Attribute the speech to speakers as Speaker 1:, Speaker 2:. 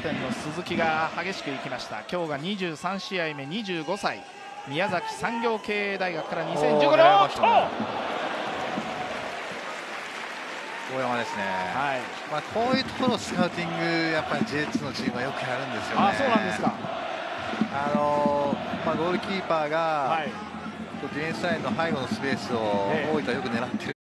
Speaker 1: 点の鈴木が激しくいきました。今日が23試合目、25歳、宮崎産業経営大学から2015年、
Speaker 2: 大山ですね。
Speaker 1: はい、
Speaker 2: こういうところをスカウティング、やっぱり J2 のチームはよくやるんですよね。
Speaker 1: そうなんですか。
Speaker 2: ゴールキーパーが、
Speaker 1: はい、
Speaker 2: ディフェンスラインの背後のスペースを大分よく狙ってい